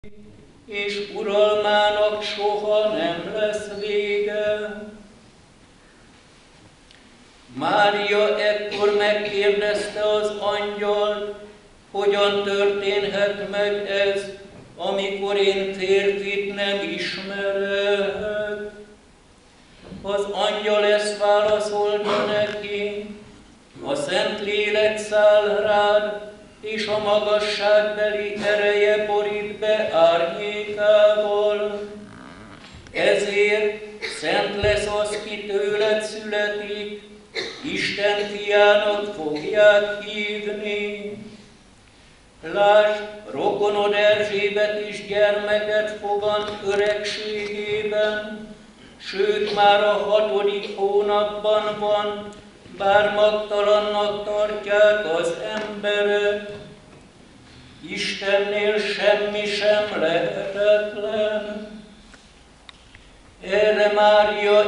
és uralmának soha nem lesz vége. Mária ekkor megkérdezte az angyalt, hogyan történhet meg ez, amikor én férfit nem ismerek. Az angyal ezt válaszolta neki: a Szentlélek száll rád, és a magasságbeli ereje borít be árnyékával. Ezért szent lesz az, ki tőled születik, Isten fiának fogják hívni. Lásd, rokonod Erzsébet is gyermeket fogant öregségében, sőt már a 6. hónapban van, bár magtalannak tartják az emberek. Istennél semmi sem lehetetlen. Erre Mária